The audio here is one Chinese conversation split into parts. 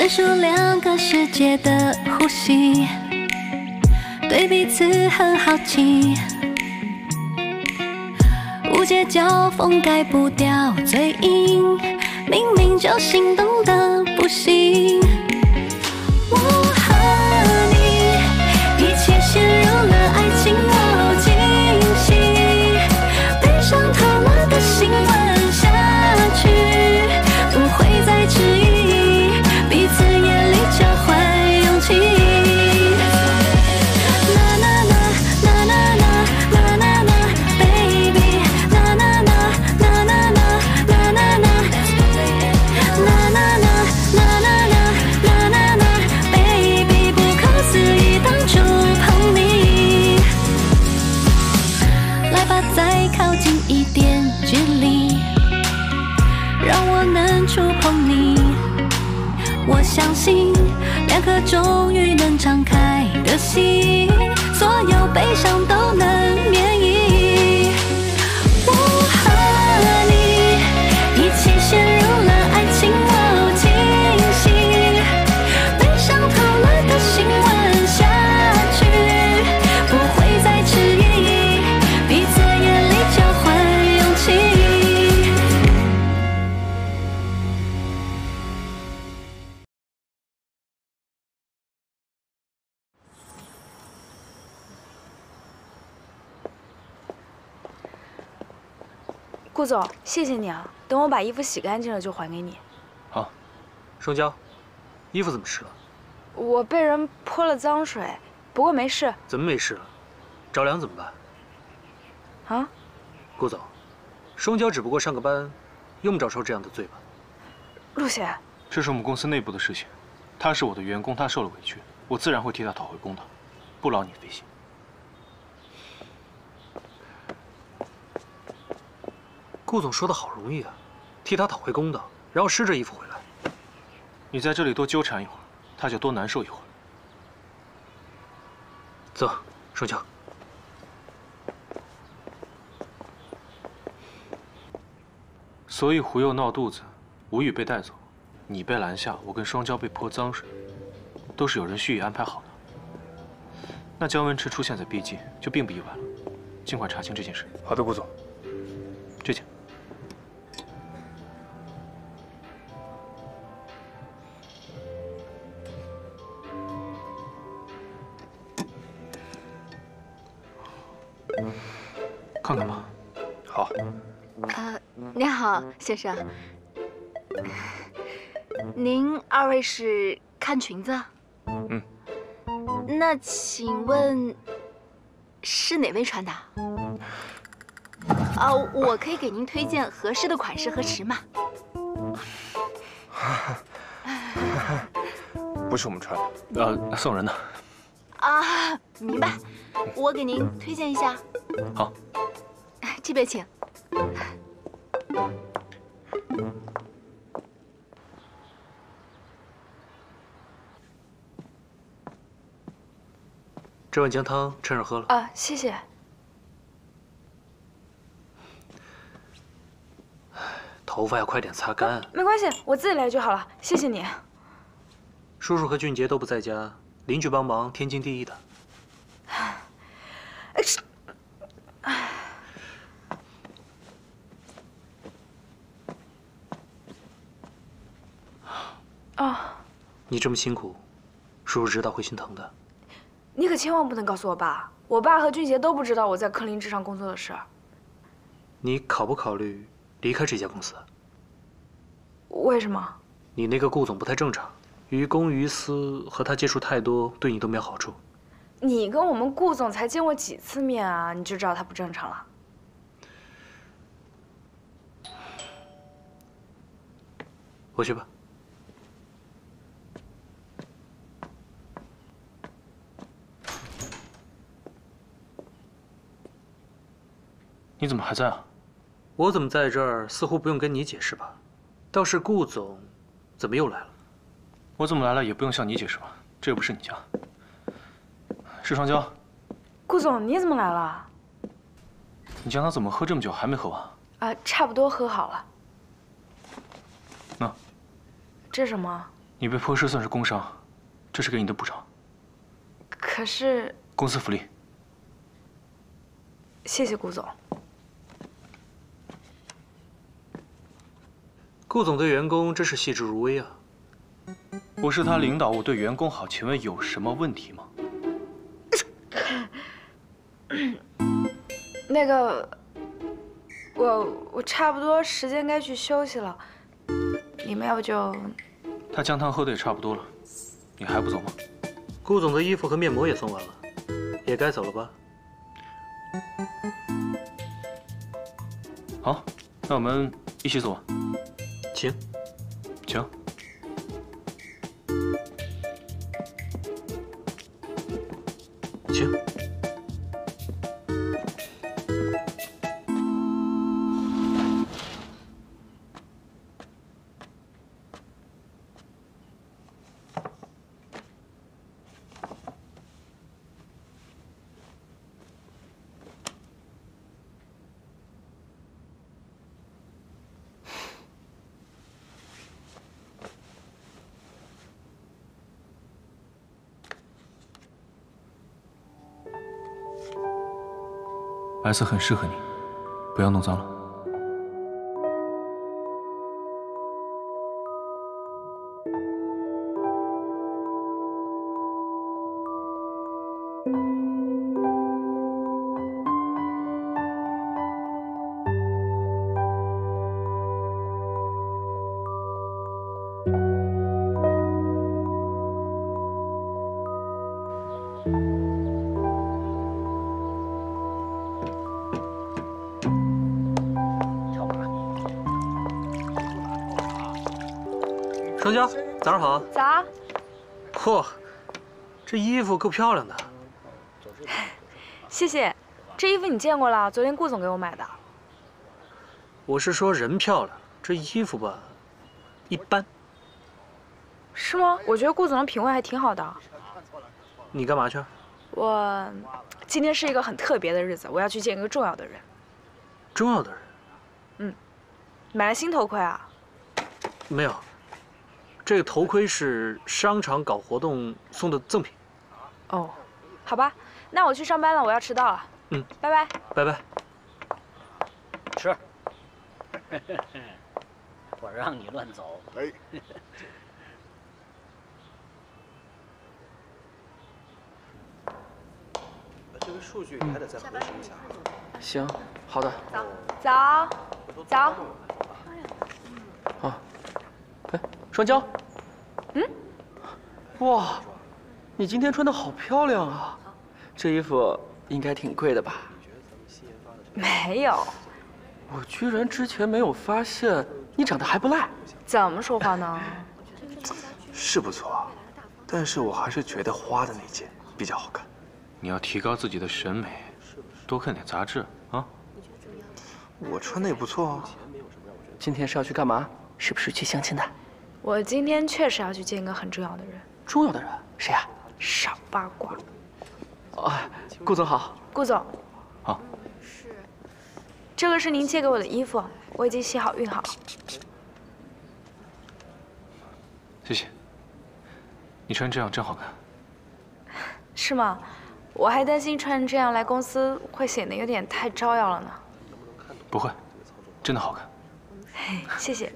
分属两个世界的呼吸，对彼此很好奇，无界交锋改不掉嘴硬，明明就心动的不行。我和你一起陷入了爱情某惊喜，悲伤透了的心吻下去，不会再迟疑，彼此眼里交换勇气。触碰你，我相信两颗终于能敞开的心，所有悲伤都能免疫。我和你一起陷入了爱情某惊喜，悲伤透了的心吻下去，不会再迟疑，彼此眼里交换勇气。 顾总，谢谢你啊！等我把衣服洗干净了就还给你。 好，双娇，衣服怎么湿了？ 我被人泼了脏水，不过没事。 怎么没事了？着凉怎么办？ 啊？ 顾总，双娇只不过上个班，用不着受这样的罪吧？ 陆贤， 这是我们公司内部的事情，他是我的员工，他受了委屈，我自然会替他讨回公道，不劳你费心。 顾总说的好容易啊，替他讨回公道，然后湿着衣服回来。 你在这里多纠缠一会儿，他就多难受一会儿。 走，双娇。 所以胡佑闹肚子，吴宇被带走，你被拦下，我跟双娇被泼脏水，都是有人蓄意安排好的。那姜文池出现在 B 记，就并不意外了。尽快查清这件事。 好的，顾总。 这请。 看看吧。 好。 您好，先生。您二位是看裙子？ 嗯。 那请问是哪位穿的？我可以给您推荐合适的款式和尺码。 不是我们穿的， 送人的。 啊，明白。我给您推荐一下。 好。 这边请。 这碗姜汤趁热喝了。 啊，谢谢。 头发要快点擦干。 没关系，我自己来就好了。谢谢你。 叔叔和俊杰都不在家，邻居帮忙天经地义的。 啊！ 你这么辛苦，叔叔知道会心疼的。 你可千万不能告诉我爸，我爸和俊杰都不知道我在科林制上工作的事。 你考不考虑离开这家公司？ 为什么？ 你那个顾总不太正常，于公于私，和他接触太多，对你都没有好处。 你跟我们顾总才见过几次面啊，你就知道他不正常了？ 回去吧。 你怎么还在啊？ 我怎么在这儿，似乎不用跟你解释吧？倒是顾总，怎么又来了？ 我怎么来了也不用向你解释吧？这又不是你家。是双娇。 顾总，你怎么来了？ 你姜汤怎么喝这么久还没喝完？ 啊，差不多喝好了。 那， 这是什么？ 你被泼湿算是工伤，这是给你的补偿。 可是公司福利。 谢谢顾总。 顾总对员工真是细致入微啊。 我是他领导，我对员工好，请问有什么问题吗？ 那个，我差不多时间该去休息了，你们要不就…… 他姜汤喝的也差不多了，你还不走吗？ 顾总的衣服和面膜也送完了，也该走了吧？ 好，那我们一起走吧。 请， 请。 请。 白色很适合你，不要弄脏了。 双娇，早上好。 早。 嚯，这衣服够漂亮的。 谢谢，这衣服你见过了，昨天顾总给我买的。 我是说人漂亮，这衣服吧，一般。 是吗？我觉得顾总的品味还挺好的。 你干嘛去？ 我今天是一个很特别的日子，我要去见一个重要的人。 重要的人？ 嗯，买了新头盔啊？ 没有。这个头盔是商场搞活动送的赠品。 哦，好吧，那我去上班了，我要迟到了。 嗯， 拜拜。 拜拜。 吃。我让你乱走。哎。 这个数据你还得再核实一下。 行，好的。 早。早。 啊。哎，双娇。嗯。哇，你今天穿的好漂亮啊！这衣服应该挺贵的吧？ 没有。 我居然之前没有发现你长得还不赖。 怎么说话呢？ 是不错，但是我还是觉得花的那件比较好看。 你要提高自己的审美，多看点杂志啊。 我穿的也不错哦。 今天是要去干嘛？是不是去相亲的？ 我今天确实要去见一个很重要的人。 重要的人？谁呀？ 少八卦。 哦，顾总好。 顾总。 好。 这个是您借给我的衣服，我已经洗好熨好了。 谢谢。你穿这样真好看。 是吗？我还担心穿这样来公司会显得有点太招摇了呢。 不会，真的好看。 嘿，谢谢。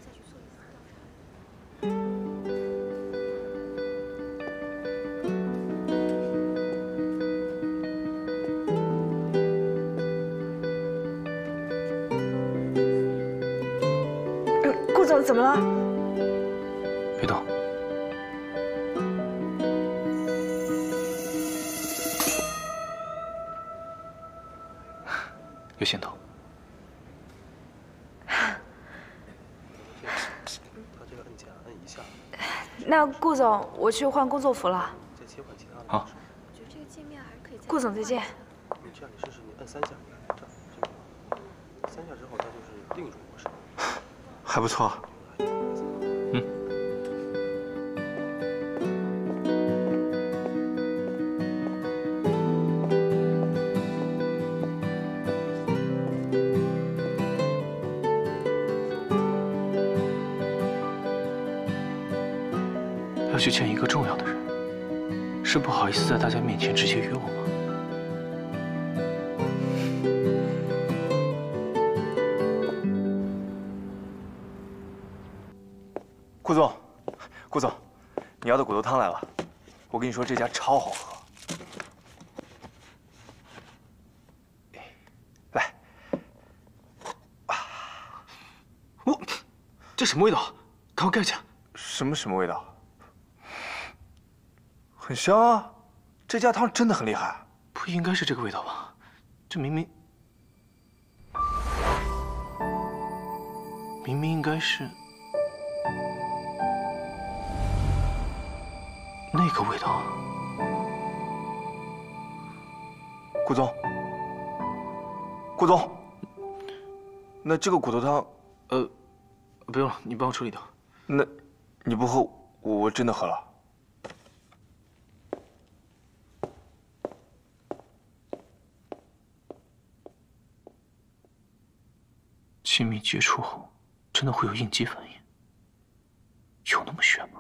顾总怎么了？ 别动。有线头。 那顾总，我去换工作服了。 好。 顾总再见。 你这样，你试试，你按3下，这3下之后，它就是另一种模式。还不错。 要去见一个重要的人，是不好意思在大家面前直接约我吗？ 顾总，顾总，你要的骨头汤来了。我跟你说，这家超好喝。来， 这什么味道？赶快盖起来！ 什么味道？很香啊！这家汤真的很厉害。 不应该是这个味道吧？这明明应该是那个味道。 顾总，顾总，那这个骨头汤， 不用了，你帮我处理掉。 那，你不喝，我真的喝了。 亲密接触后，真的会有应激反应？有那么悬吗？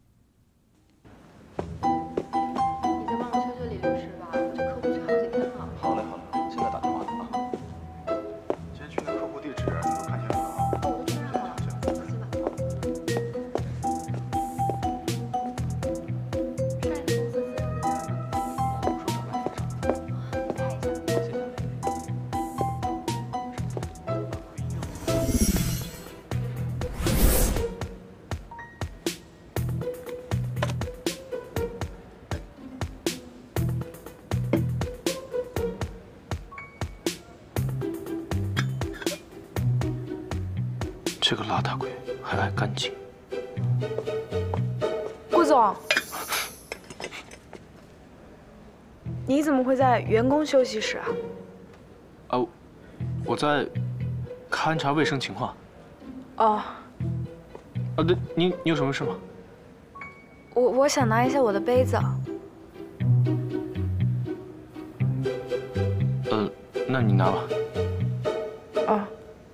你再帮我催催李律师吧，我这客户催好几天了。 好嘞，现在打电话啊。先去那客户地址，你都看清楚了啊。 哦，我都确认好了，放心吧。上一次公司资料在哪儿呢？ 我说找半天上。 你看一下。 谢谢。 这个邋遢鬼还爱干净。 顾总，你怎么会在员工休息室啊？ 我在勘察卫生情况。 哦。 对，你有什么事吗？ 我想拿一下我的杯子。 那你拿吧。 哦。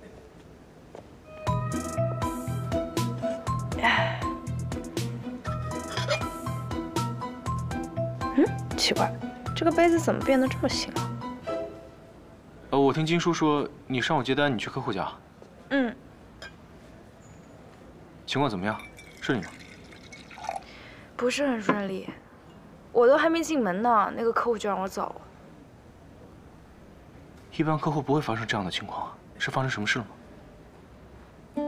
奇怪，这个杯子怎么变得这么新啊？ 我听金叔说你上午接单，你去客户家。 嗯。 情况怎么样？顺利吗？ 不是很顺利，我都还没进门呢，那个客户就让我走了。 一般客户不会发生这样的情况啊，是发生什么事了吗？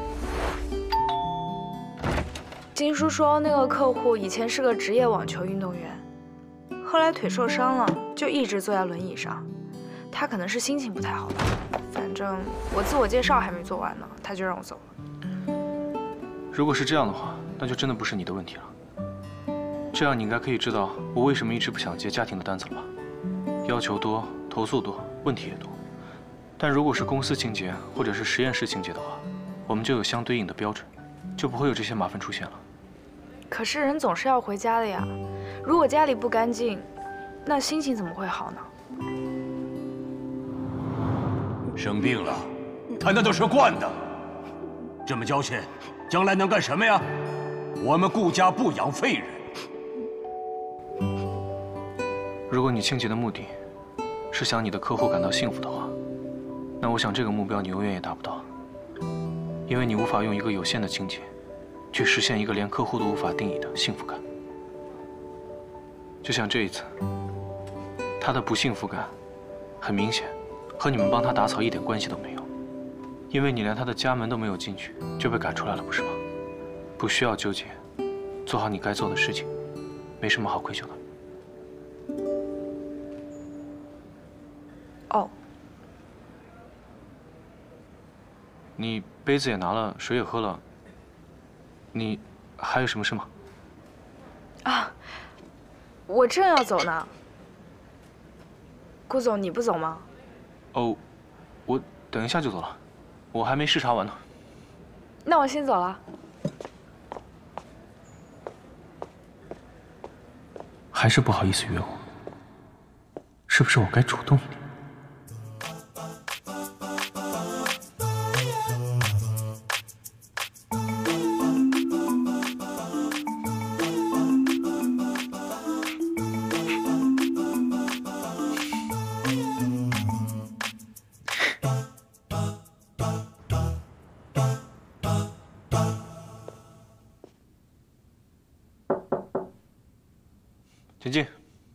金叔说那个客户以前是个职业网球运动员，后来腿受伤了，就一直坐在轮椅上。他可能是心情不太好吧，反正我自我介绍还没做完呢，他就让我走了。 如果是这样的话，那就真的不是你的问题了。这样你应该可以知道我为什么一直不想接家庭的单子了吧？要求多，投诉多，问题也多。但如果是公司情节或者是实验室情节的话，我们就有相对应的标准，就不会有这些麻烦出现了。 可是人总是要回家的呀，如果家里不干净，那心情怎么会好呢？ 生病了，他那都是惯的。这么交钱，将来能干什么呀？我们顾家不养废人。 如果你清洁的目的是想你的客户感到幸福的话，那我想这个目标你永远也达不到，因为你无法用一个有限的清洁去实现一个连客户都无法定义的幸福感。就像这一次，他的不幸福感很明显和你们帮他打扫一点关系都没有，因为你连他的家门都没有进去就被赶出来了，不是吗？不需要纠结，做好你该做的事情，没什么好愧疚的。 哦。 你杯子也拿了，水也喝了，你还有什么事吗？ 啊，我正要走呢。顾总，你不走吗？ 哦，我等一下就走了，我还没视察完呢。 那我先走了。 还是不好意思约我，是不是我该主动一点？ 请进。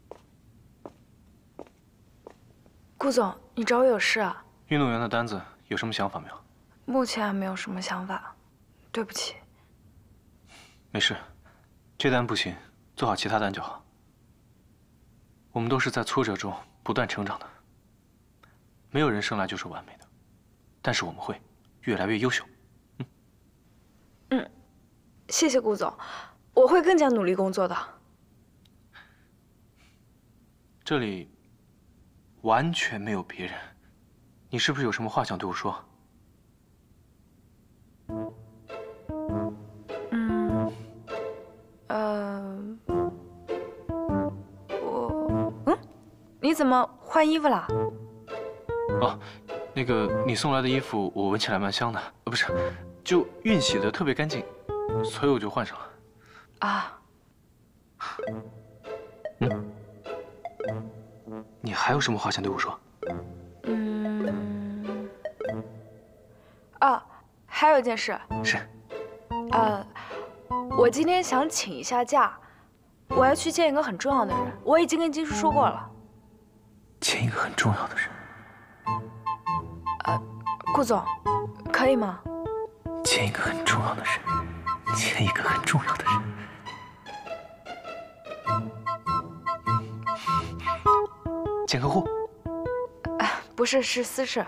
顾总，你找我有事啊？ 运动员的单子有什么想法没有？ 目前还没有什么想法，对不起。 没事，这单不行，做好其他单就好。我们都是在挫折中不断成长的，没有人生来就是完美的，但是我们会越来越优秀。 谢谢顾总，我会更加努力工作的。 这里完全没有别人，你是不是有什么话想对我说？ 你怎么换衣服了？ 哦，那个你送来的衣服我闻起来蛮香的，不是，就熨洗的特别干净，所以我就换上了。 啊。 你还有什么话想对我说？ 还有一件事。 是。 我今天想请一下假，我要去见一个很重要的人，我已经跟金叔说过了。 见一个很重要的人。 顾总，可以吗？ 见一个很重要的人，见一个很重要的人。见客户？ 不是，是私事。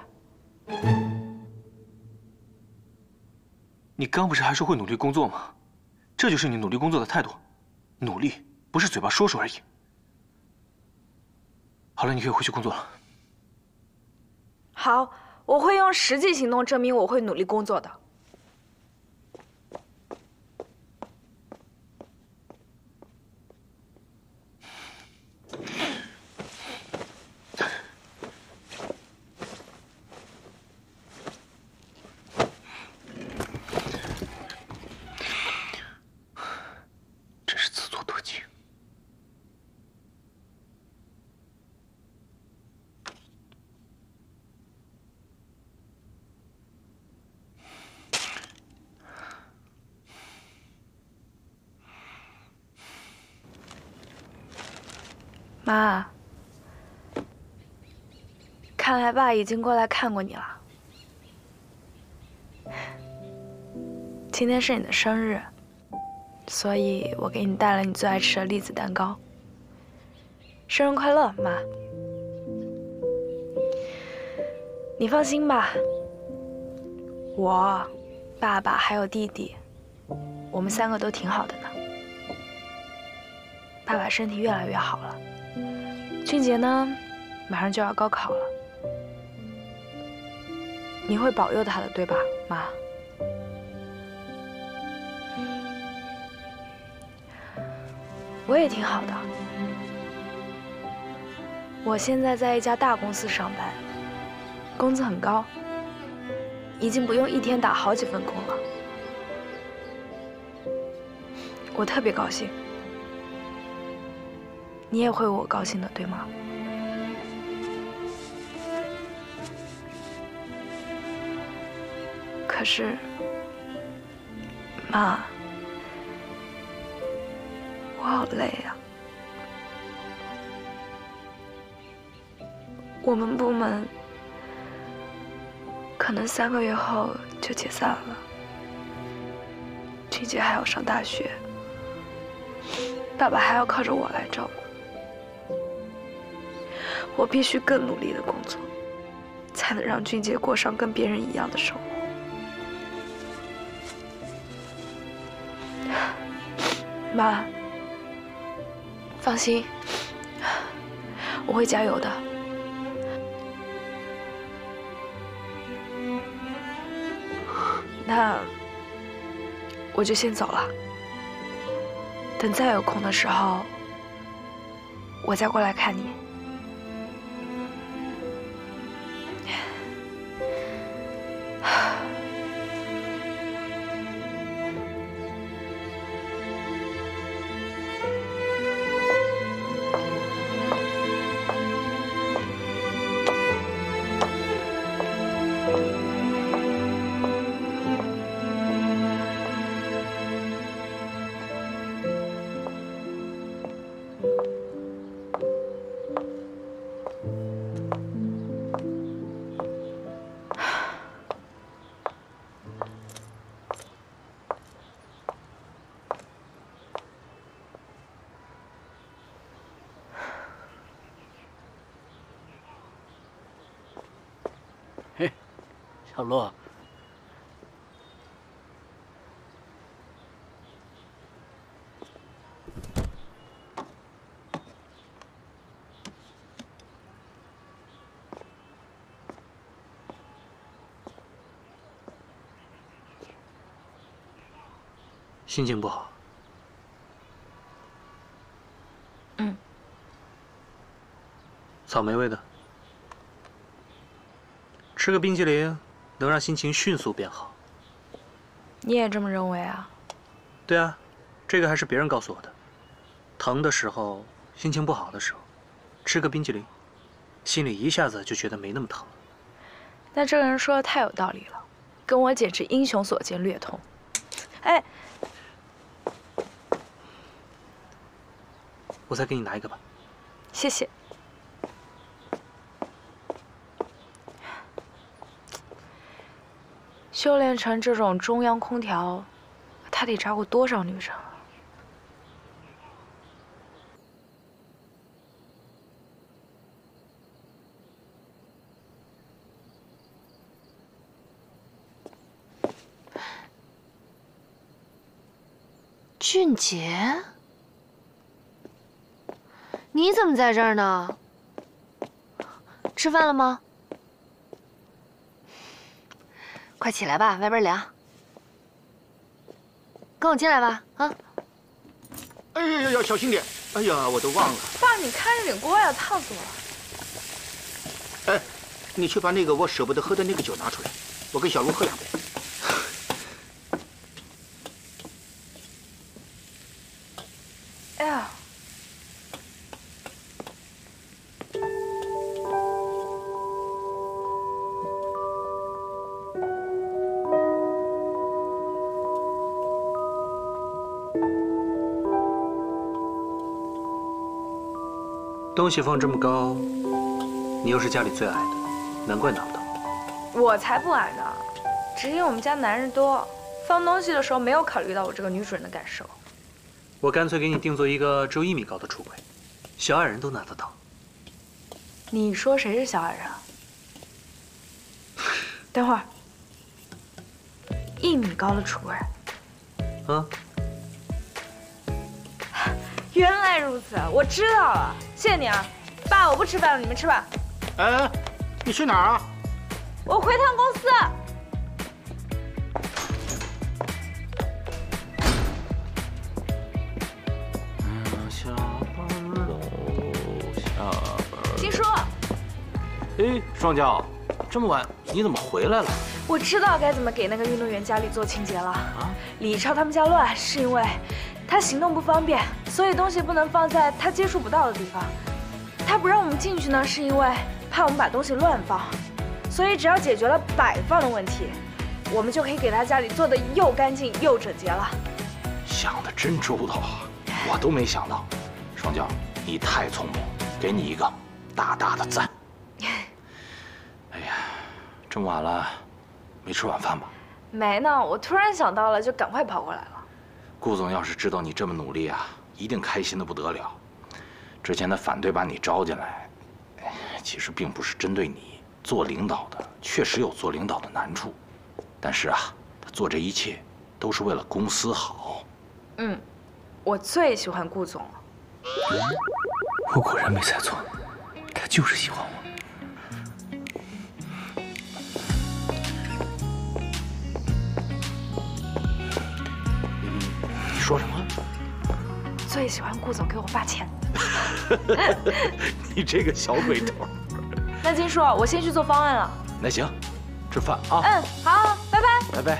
你刚不是还说会努力工作吗？这就是你努力工作的态度。努力不是嘴巴说说而已。好了，你可以回去工作了。 好，我会用实际行动证明我会努力工作的。 真是自作多情。 妈，看来爸已经过来看过你了。今天是你的生日，所以我给你带了你最爱吃的栗子蛋糕。生日快乐，妈！你放心吧，我、爸爸还有弟弟，我们3个都挺好的呢。爸爸身体越来越好了。俊杰呢，马上就要高考了，你会保佑他的，对吧，妈？我也挺好的，我现在在一家大公司上班，工资很高，已经不用一天打好几份工了，我特别高兴。你也会为我高兴的，对吗？可是，妈，我好累呀。我们部门可能3个月后就解散了，俊杰还要上大学，爸爸还要靠着我来照顾。我必须更努力的工作，才能让俊杰过上跟别人一样的生活。妈，放心，我会加油的。那我就先走了，等再有空的时候，我再过来看你。 小洛， 心情不好。 嗯。 草莓味的，吃个冰淇淋能让心情迅速变好。 你也这么认为啊？ 对啊，这个还是别人告诉我的。疼的时候，心情不好的时候，吃个冰淇淋，心里一下子就觉得没那么疼了。 那这个人说的太有道理了，跟我简直英雄所见略同。哎。 我再给你拿一个吧， 谢谢。修炼成这种中央空调，他得扎过多少女生啊？ 俊杰。 你怎么在这儿呢？吃饭了吗？快起来吧，外边凉。跟我进来吧，啊！ 哎呀，小心点！哎呀，我都忘了。 爸，你开着点锅呀，烫死我了。哎，你去把那个我舍不得喝的那个酒拿出来，我跟小卢喝2杯。 哎呀。 东西放这么高，你又是家里最矮的，难怪拿不到。 我才不矮呢，只因我们家男人多，放东西的时候没有考虑到我这个女主人的感受。 我干脆给你定做一个只有1米高的橱柜，小矮人都拿得到。 你说谁是小矮人啊？等会儿，1米高的橱柜。 啊？ 原来如此，我知道了，谢谢你啊，爸，我不吃饭了，你们吃吧。 哎，你去哪儿啊？ 我回趟公司。 下班喽，下班。 金叔。 哎，双娇，这么晚你怎么回来了？ 我知道该怎么给那个运动员家里做清洁了。啊？李超他们家乱，是因为他行动不方便，所以东西不能放在他接触不到的地方。他不让我们进去呢，是因为怕我们把东西乱放。所以只要解决了摆放的问题，我们就可以给他家里做的又干净又整洁了。 想得真周到啊！我都没想到，双娇，你太聪明，给你一个大大的赞。哎呀，这么晚了，没吃晚饭吧？ 没呢，我突然想到了，就赶快跑过来了。 顾总要是知道你这么努力啊，一定开心的不得了。之前的反对把你招进来，其实并不是针对你。做领导的确实有做领导的难处，但是啊，他做这一切都是为了公司好。 嗯，我最喜欢顾总了。 我果然没猜错，他就是喜欢我。 你说什么？ 最喜欢顾总给我发钱。 你这个小鬼头。 那金叔，我先去做方案了。 那行，吃饭啊。 嗯，好，拜拜。 拜拜。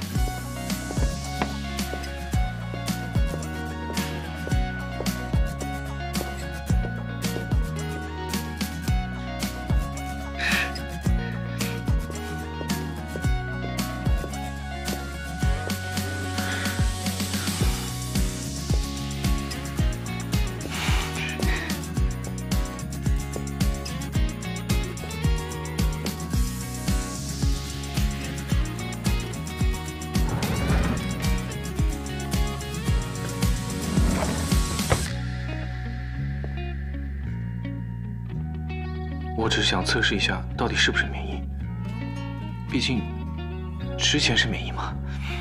我只是想测试一下，到底是不是免疫。毕竟， 之前是免疫吗？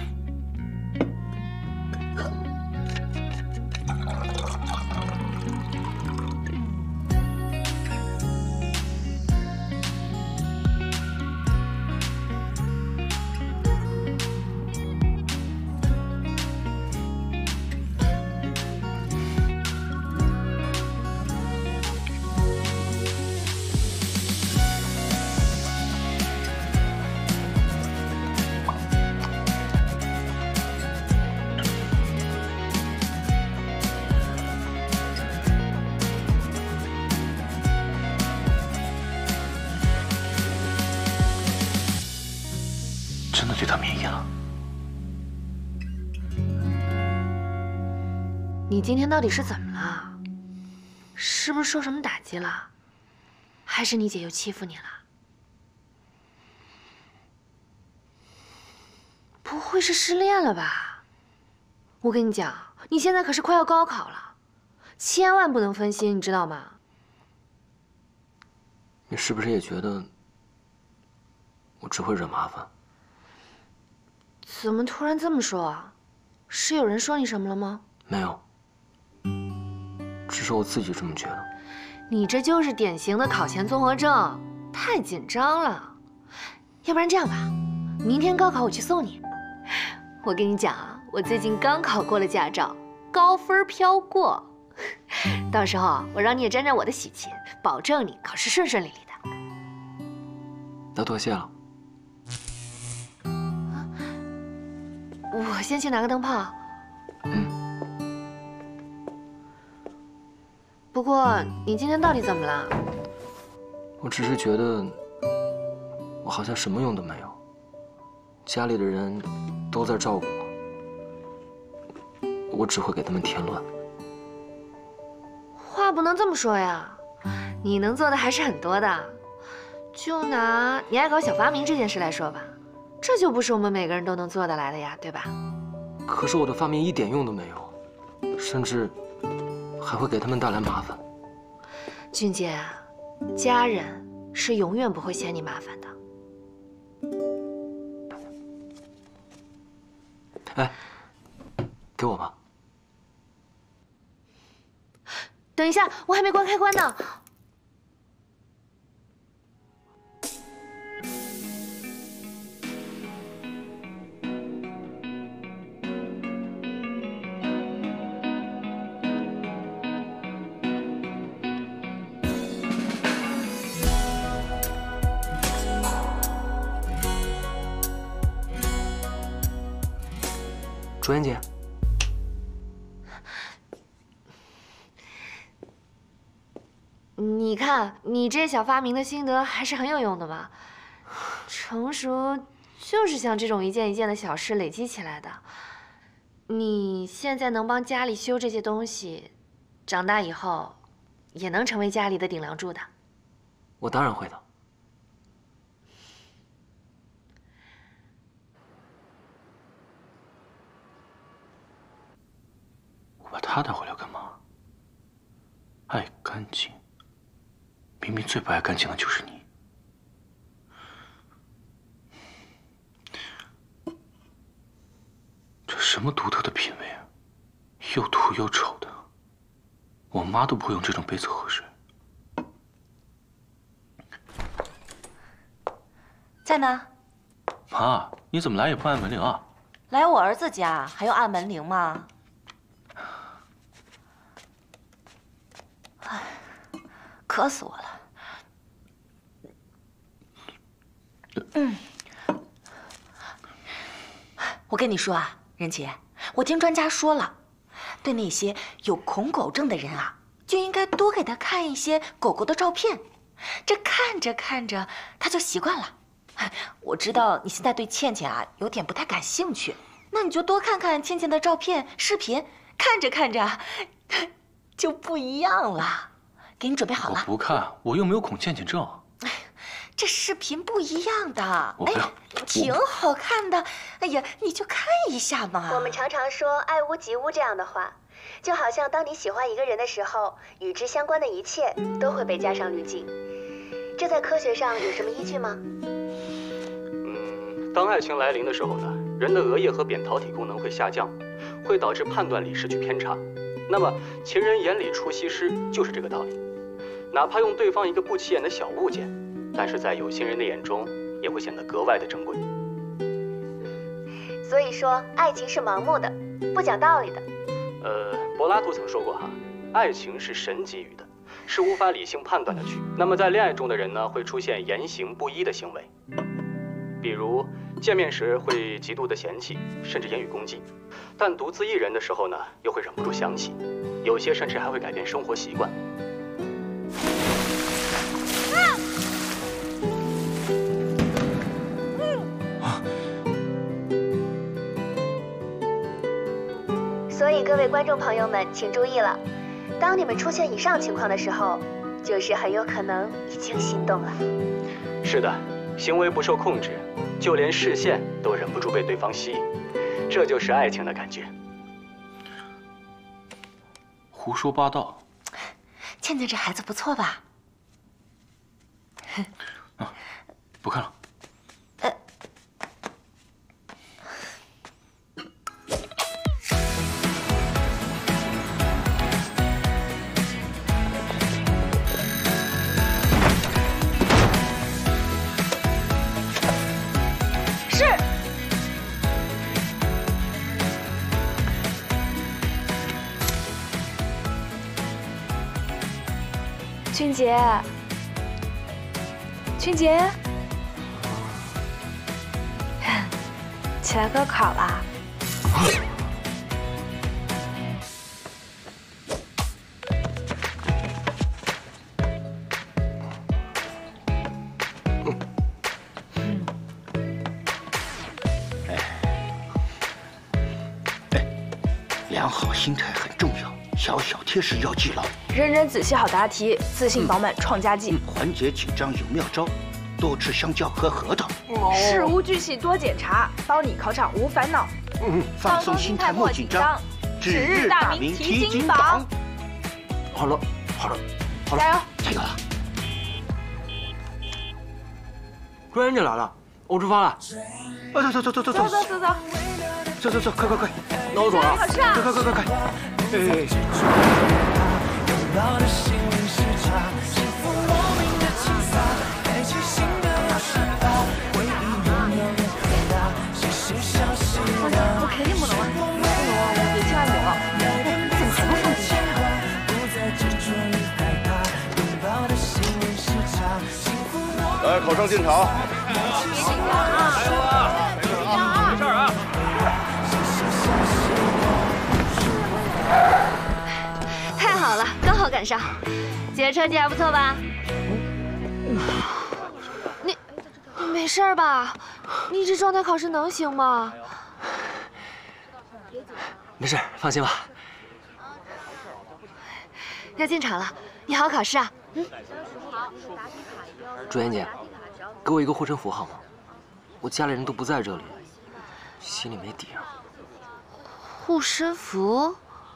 真的对他免疫了？ 你今天到底是怎么了？是不是受什么打击了？还是你姐又欺负你了？不会是失恋了吧？我跟你讲，你现在可是快要高考了，千万不能分心，你知道吗？ 你是不是也觉得我只会惹麻烦？ 怎么突然这么说啊？是有人说你什么了吗？ 没有，只是我自己这么觉得。 你这就是典型的考前综合症，太紧张了。要不然这样吧，明天高考我去送你。我跟你讲啊，我最近刚考过了驾照，高分飘过。到时候我让你也沾沾我的喜气，保证你考试顺顺利利的。 那多谢了。 我先去拿个灯泡。不过你今天到底怎么了？ 我只是觉得我好像什么用都没有，家里的人都在照顾我，我只会给他们添乱。 话不能这么说呀，你能做的还是很多的。就拿你爱搞小发明这件事来说吧，这就不是我们每个人都能做得来的呀，对吧？ 可是我的发明一点用都没有，甚至还会给他们带来麻烦。 俊杰，家人是永远不会嫌你麻烦的。 哎，给我吧。 等一下，我还没关开关呢。 朱妍姐， 你看，你这小发明的心得还是很有用的嘛。成熟就是像这种一件一件的小事累积起来的。你现在能帮家里修这些东西，长大以后也能成为家里的顶梁柱的。 我当然会的。 我把他带回来干嘛？爱干净，明明最不爱干净的就是你。这什么独特的品味啊，又土又丑的，我妈都不会用这种杯子喝水。 在呢。 妈，你怎么来也不按门铃啊？ 来我儿子家还用按门铃吗？唉，渴死我了。我跟你说啊，任姐，我听专家说了，对那些有恐狗症的人啊，就应该多给他看一些狗狗的照片，这看着看着他就习惯了。我知道你现在对倩倩啊有点不太感兴趣，那你就多看看倩倩的照片、视频，看着看着就不一样了。给你准备好了。 我不看，我又没有恐倩倩症。 这视频不一样的， 我不要， 挺好看的。哎呀，你就看一下嘛。 我们常常说“爱屋及乌”这样的话，就好像当你喜欢一个人的时候，与之相关的一切都会被加上滤镜。这在科学上有什么依据吗？ 当爱情来临的时候呢，人的额叶和扁桃体功能会下降，会导致判断力失去偏差。那么情人眼里出西施就是这个道理。哪怕用对方一个不起眼的小物件，但是在有心人的眼中也会显得格外的珍贵。 所以说，爱情是盲目的，不讲道理的。 柏拉图曾说过哈，爱情是神给予的，是无法理性判断的去。那么在恋爱中的人呢，会出现言行不一的行为，比如见面时会极度的嫌弃，甚至言语攻击；但独自一人的时候呢，又会忍不住想起，有些甚至还会改变生活习惯。 所以各位观众朋友们，请注意了，当你们出现以上情况的时候，就是很有可能已经心动了。 是的，行为不受控制，就连视线都忍不住被对方吸引，这就是爱情的感觉。 胡说八道！ 倩倩这孩子不错吧？ 不看了。 君杰，君杰，起来高考啦！ 良好心态很重要，小小贴士要记牢。 认真仔细好答题，自信饱满创佳绩。 缓解紧张有妙招，多吃香蕉和核桃。 事无巨细多检查，包你考场无烦恼。 放松心态莫紧张，指日大明提金榜。好了，好了，好了， 加油， 加油了！ 朱元姐来了，我出发了。 走，快！ 那我走了。 考试啊！ 快！ 我肯定不能了，我别千万别了。你怎么还不放弃啊？来，考生进场。 别紧张啊！ 加油啊！没事啊。 太好了，刚好赶上。姐成绩还不错吧？你没事吧？你这状态考试能行吗？ 没事，放心吧。 要进场了，你好好考试啊。 朱妍姐，给我一个护身符好吗？我家里人都不在这里，心里没底啊。 护身符？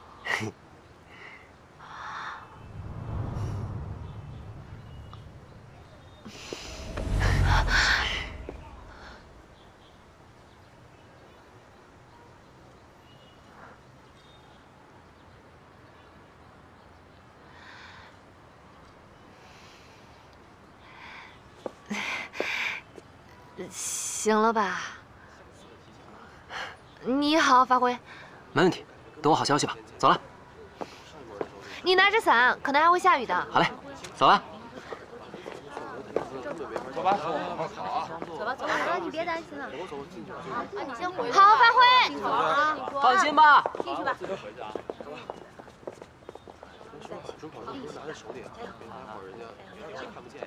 行了吧？你好好发挥。 没问题，等我好消息吧。走了。 你拿着伞，可能还会下雨的。 好嘞，走了。 走吧，好啊。 走吧，你别担心了。你先回去。 好好发挥。 走啊！ 放心吧。 进去吧。 准考证不是拿在手里啊，待会儿人家看不见。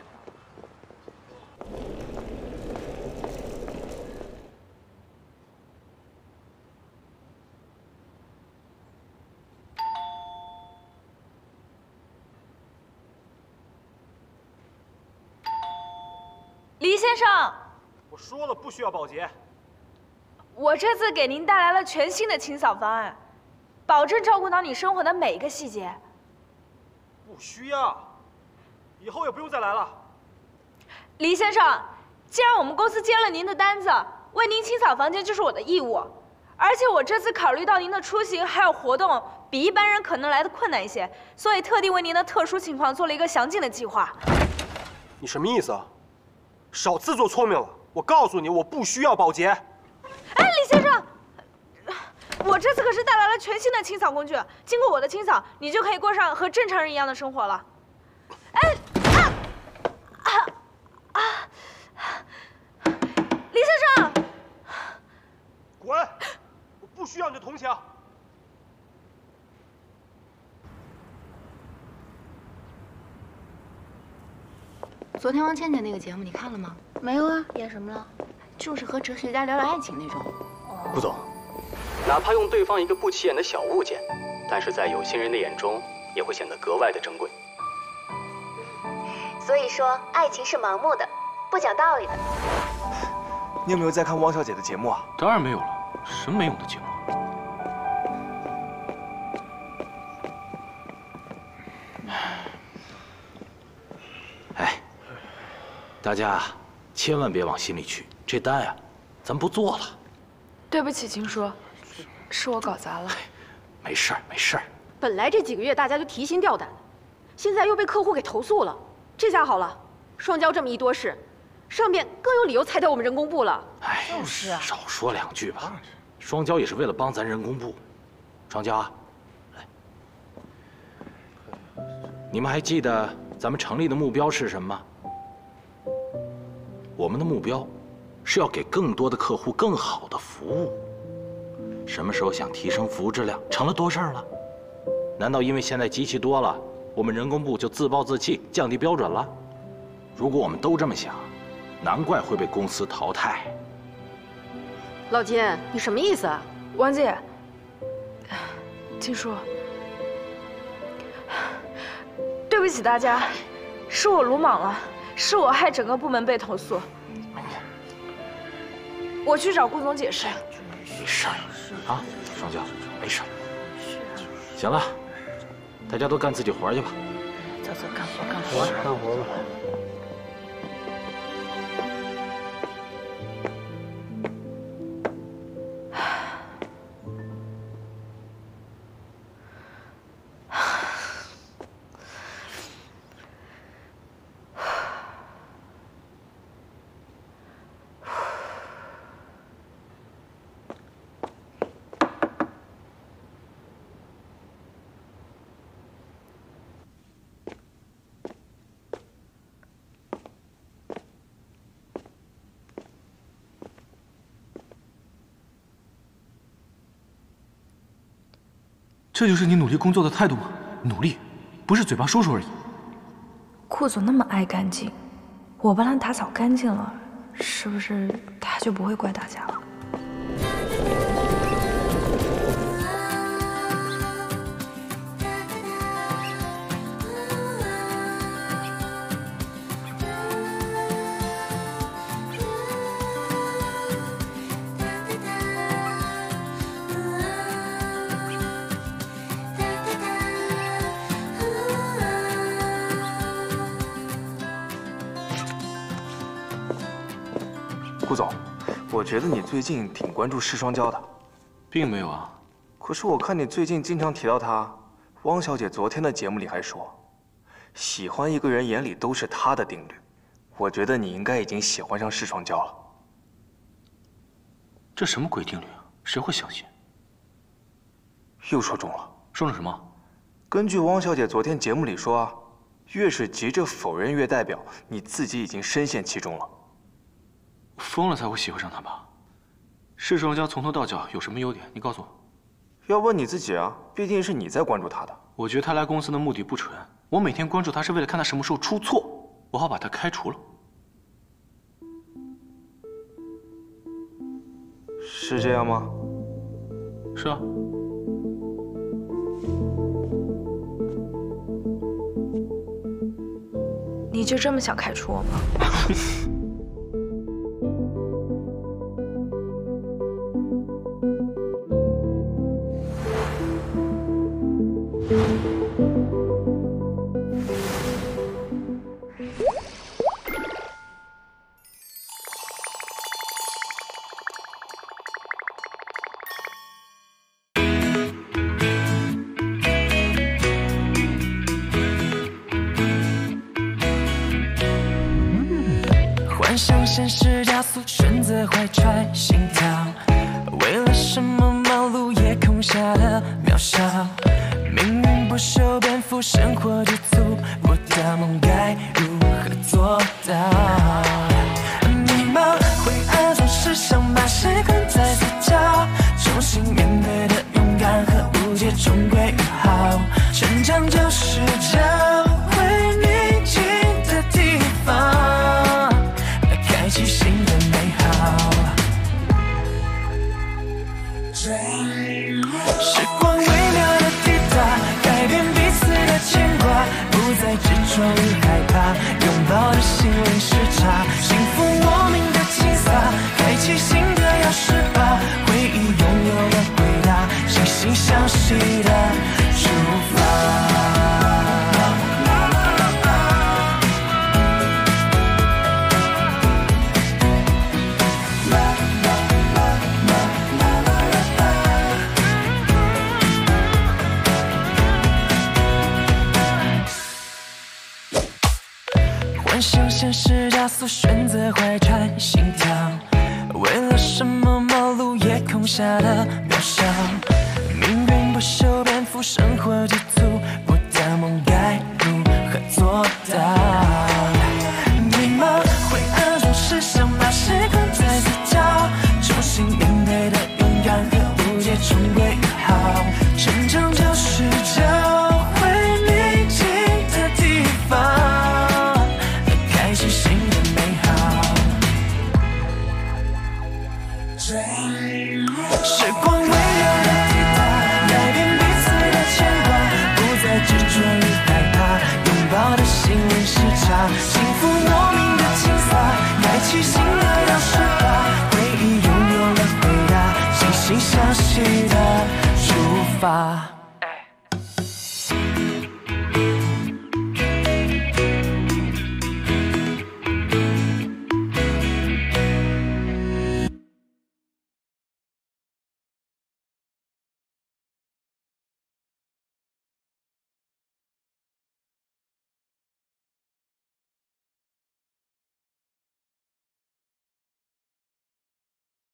黎先生， 我说了不需要保洁。 我这次给您带来了全新的清扫方案，保证照顾到你生活的每一个细节。 不需要，以后也不用再来了。 黎先生，既然我们公司接了您的单子， 为您清扫房间就是我的义务。而且我这次考虑到您的出行还有活动比一般人可能来的困难一些，所以特地为您的特殊情况做了一个详尽的计划。 你什么意思啊？少自作聪明了！我告诉你，我不需要保洁。 哎，李先生，我这次可是带来了全新的清扫工具，经过我的清扫，你就可以过上和正常人一样的生活了。哎，李先生， 滚！我不需要你的同情。 昨天汪倩倩那个节目你看了吗？ 没有啊，演什么了？ 就是和哲学家聊聊爱情那种。 顾总，哪怕用对方一个不起眼的小物件，但是在有心人的眼中，也会显得格外的珍贵。 所以说，爱情是盲目的，不讲道理的。 你有没有在看汪小姐的节目啊？ 当然没有了，什么没用的节目。 哎，大家千万别往心里去，这单呀，咱不做了。 对不起，秦叔，是我搞砸了。 没事儿，没事儿。 本来这几个月大家就提心吊胆的，现在又被客户给投诉了，这下好了，双交这么一多事，上边更有理由裁掉我们人工部了。 哎， 就是啊， 少说两句吧。双交也是为了帮咱人工部。双交啊，来，你们还记得咱们成立的目标是什么吗？我们的目标是要给更多的客户更好的服务。什么时候想提升服务质量，成了多事儿了？难道因为现在机器多了，我们人工部就自暴自弃，降低标准了？如果我们都这么想，难怪会被公司淘汰。 老金，你什么意思啊？ 王姐，金叔，对不起大家，是我鲁莽了，是我害整个部门被投诉。我去找顾总解释。 没事儿啊，双交，没事儿。行了，大家都干自己活去吧。 走走，干活干活。 干活吧。 这就是你努力工作的态度吗？努力，不是嘴巴说说而已。 顾总那么爱干净，我帮他打扫干净了，是不是他就不会怪大家了？ 顾总，我觉得你最近挺关注释双交的， 并没有啊。 可是我看你最近经常提到他，汪小姐昨天的节目里还说，喜欢一个人眼里都是他的定律。我觉得你应该已经喜欢上释双交了。 这什么鬼定律啊？谁会相信？ 又说中了。 说了什么？ 根据汪小姐昨天节目里说啊，越是急着否认，越代表你自己已经深陷其中了。 疯了才会喜欢上他吧？释双交从头到脚有什么优点？你告诉我。 要问你自己啊，毕竟是你在关注他的。 我觉得他来公司的目的不纯，我每天关注他是为了看他什么时候出错，我好把他开除了。 是这样吗？ 是啊。 你就这么想开除我吗？ 幻想现实加速，选择怀揣心跳。为了什么忙碌也空下了渺小？命运不修边幅，生活之粗，我的梦该如何做到？迷茫灰暗中是想把谁困在死角，重新面对的勇敢和无解终归于好。成长就是找回宁静的地方，开启新的美好。时光微妙的抵达，改变彼此的牵挂，不再执着于害怕，拥抱的心灵时差，幸福莫名的轻洒，开启新的钥匙吧，回忆拥有了回答，惺惺相惜的出发。幻想现实加速，选择怀揣心跳。为了什么忙碌也空下了渺小？命运不修边幅，生活之粗，我的梦该如何做到？迷茫灰暗中是想把谁困在死角，重新面对的勇敢和无解终归于好。成长就是找回宁静的地方，开启新的美好。时光微妙的抵达，改变彼此的牵挂，不再执着于害怕，拥抱的心灵时差，幸福莫名的轻洒，开启新的钥匙吧，回忆拥有了回答，惺惺相惜的出发。